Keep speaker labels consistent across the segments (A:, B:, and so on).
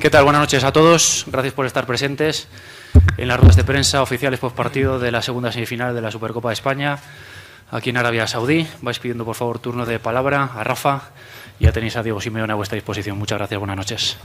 A: ¿Qué tal? Buenas noches a todos. Gracias por estar presentes en las ruedas de prensa oficiales postpartido de la segunda semifinal de la Supercopa de España aquí en Arabia Saudí. Vais pidiendo, por favor, turno de palabra a Rafa y ya tenéis a Diego Simeone a vuestra disposición. Muchas gracias. Buenas noches.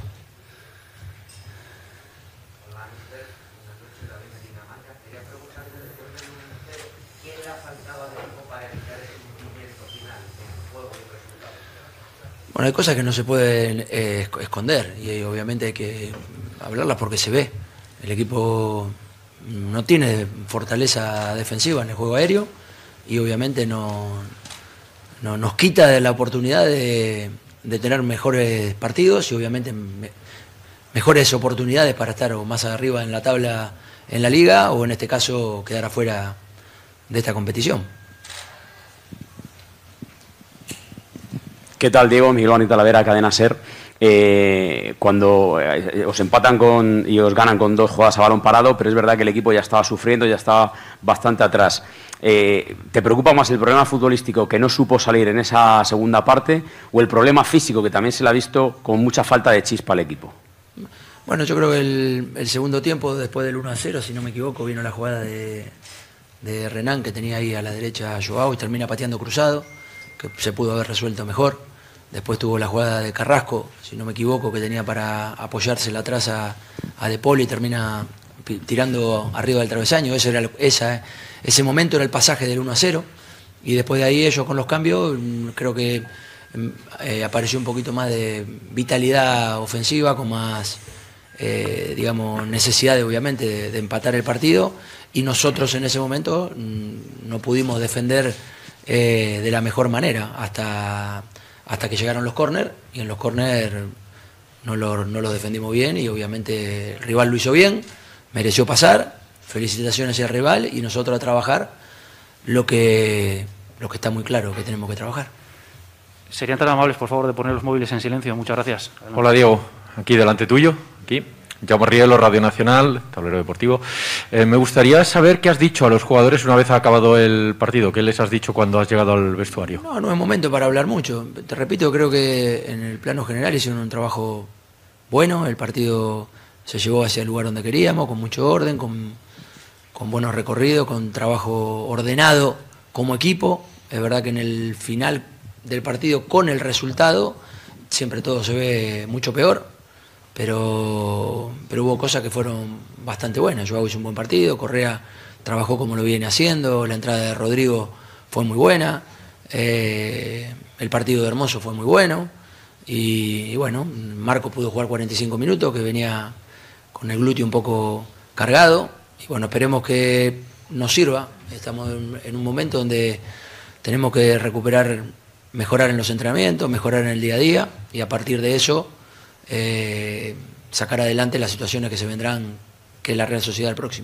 B: Bueno, hay cosas que no se pueden esconder y obviamente hay que hablarlas porque se ve. El equipo no tiene fortaleza defensiva en el juego aéreo y obviamente nos quita de la oportunidad de tener mejores partidos y obviamente mejores oportunidades para estar o más arriba en la tabla en la liga o en este caso quedar afuera de esta competición.
C: ¿Qué tal, Diego? Miguel Ángel Talavera, Cadena SER. Cuando os empatan y os ganan con 2 jugadas a balón parado, pero es verdad que el equipo ya estaba sufriendo, ya estaba bastante atrás. ¿Te preocupa más el problema futbolístico que no supo salir en esa segunda parte o el problema físico que también se le ha visto con mucha falta de chispa al equipo?
B: Bueno, yo creo que el segundo tiempo, después del 1-0, si no me equivoco, vino la jugada de Renan, que tenía ahí a la derecha a Joao y termina pateando cruzado, que se pudo haber resuelto mejor. Después tuvo la jugada de Carrasco, si no me equivoco, que tenía para apoyársela atrás a De Paul y termina tirando arriba del travesaño. Ese momento era el pasaje del 1-0 y después de ahí ellos con los cambios creo que apareció un poquito más de vitalidad ofensiva, con más necesidad obviamente de empatar el partido y nosotros en ese momento no pudimos defender de la mejor manera hasta que llegaron los córner y en los córner no lo defendimos bien y obviamente el rival lo hizo bien, mereció pasar, felicitaciones al rival y nosotros a trabajar lo que está muy claro que tenemos que trabajar.
A: ¿Serían tan amables, por favor, de poner los móviles en silencio? Muchas gracias. Adelante.
D: Hola, Diego, aquí delante tuyo, aquí. Jaume Rielo, Radio Nacional, Tablero Deportivo. Me gustaría saber qué has dicho a los jugadores una vez ha acabado el partido. ¿Qué les has dicho cuando has llegado al vestuario?
B: No es momento para hablar mucho. Te repito, creo que en el plano general hicieron un trabajo bueno. El partido se llevó hacia el lugar donde queríamos, con mucho orden, con buenos recorridos, con trabajo ordenado como equipo. Es verdad que en el final del partido, con el resultado, siempre todo se ve mucho peor. Pero hubo cosas que fueron bastante buenas. Joao hizo un buen partido, Correa trabajó como lo viene haciendo, la entrada de Rodrigo fue muy buena, el partido de Hermoso fue muy bueno y bueno, Marco pudo jugar 45 minutos, que venía con el glúteo un poco cargado y bueno, esperemos que nos sirva. Estamos en un momento donde tenemos que recuperar, mejorar en los entrenamientos, mejorar en el día a día y a partir de eso sacar adelante las situaciones que se vendrán, que es la Real Sociedad el próximo.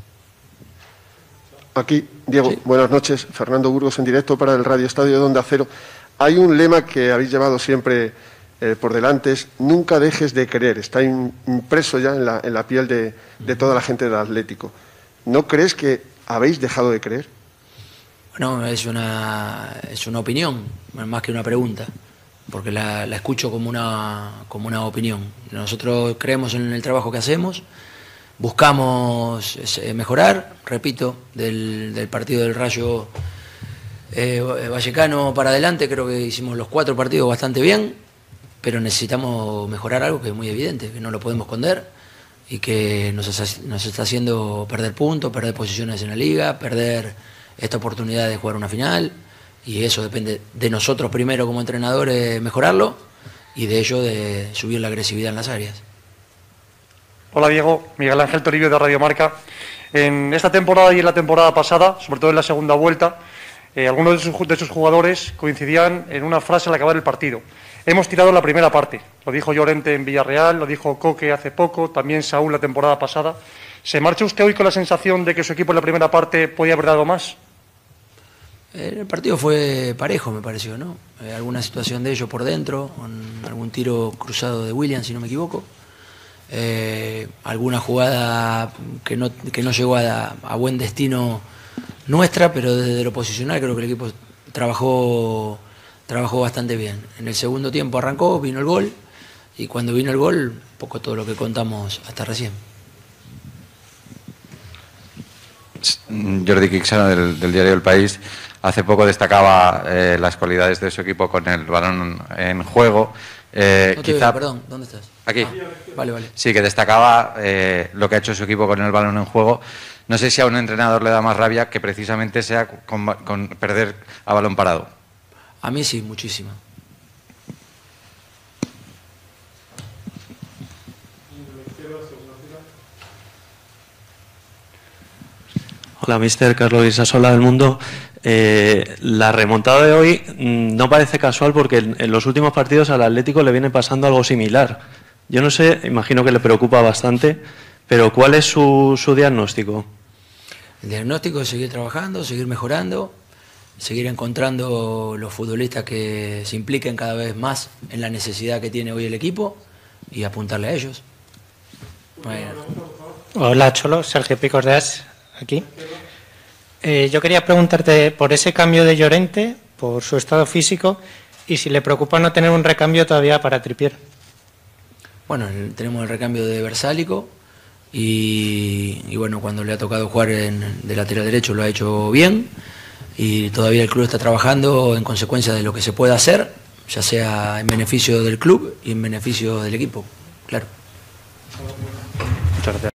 E: Aquí, Diego,
B: sí.
E: Buenas noches. Fernando Burgos en directo para el Radio Estadio de Onda Cero. Hay un lema que habéis llevado siempre por delante, es nunca dejes de creer. Está impreso ya en la piel de toda la gente del Atlético. ¿No crees que habéis dejado de creer?
B: Bueno, es una opinión, más que una pregunta, porque la escucho como una opinión. Nosotros creemos en el trabajo que hacemos, buscamos mejorar, repito, del partido del Rayo Vallecano para adelante, creo que hicimos los 4 partidos bastante bien, pero necesitamos mejorar algo que es muy evidente, que no lo podemos esconder y que nos está haciendo perder puntos, perder posiciones en la liga, perder esta oportunidad de jugar una final. Y eso depende de nosotros primero como entrenadores mejorarlo y de ello de subir la agresividad en las áreas.
F: Hola Diego, Miguel Ángel Toribio de Radio Marca. En esta temporada y en la temporada pasada, sobre todo en la segunda vuelta, algunos de sus jugadores coincidían en una frase al acabar el partido. Hemos tirado la primera parte. Lo dijo Llorente en Villarreal, lo dijo Coque hace poco, también Saúl la temporada pasada. ¿Se marcha usted hoy con la sensación de que su equipo en la primera parte podía haber dado más?
B: El partido fue parejo, me pareció, ¿no? Alguna situación de ellos por dentro, con algún tiro cruzado de Williams, si no me equivoco. Alguna jugada que no llegó a buen destino nuestra, pero desde lo posicional creo que el equipo trabajó bastante bien. En el segundo tiempo arrancó, vino el gol Y cuando vino el gol, un poco todo lo que contamos hasta recién.
G: Jordi Quixano del diario El País hace poco destacaba las cualidades de su equipo con el balón en juego.
B: No te
G: quizá...
B: veo, perdón, ¿dónde estás?
G: Aquí.
B: Vale, vale.
G: Sí, que destacaba lo que ha hecho su equipo con el balón en juego. No sé si a un entrenador le da más rabia que precisamente sea con perder a balón parado.
B: A mí sí, muchísimo.
H: Hola, mister Carlos Isasola del Mundo. La remontada de hoy no parece casual porque en los últimos partidos al Atlético le viene pasando algo similar. Yo no sé, imagino que le preocupa bastante, pero ¿cuál es su diagnóstico?
B: El diagnóstico es seguir trabajando, seguir mejorando, seguir encontrando los futbolistas que se impliquen cada vez más en la necesidad que tiene hoy el equipo y apuntarle a ellos. Bueno.
I: Hola, Cholo, Sergio Picos de As, aquí. Yo quería preguntarte por ese cambio de Llorente, por su estado físico, y si le preocupa no tener un recambio todavía para Trippier.
B: Bueno, tenemos el recambio de Versálico y bueno, cuando le ha tocado jugar de lateral derecho lo ha hecho bien y todavía el club está trabajando en consecuencia de lo que se pueda hacer, ya sea en beneficio del club y en beneficio del equipo, claro.
A: Muchas gracias.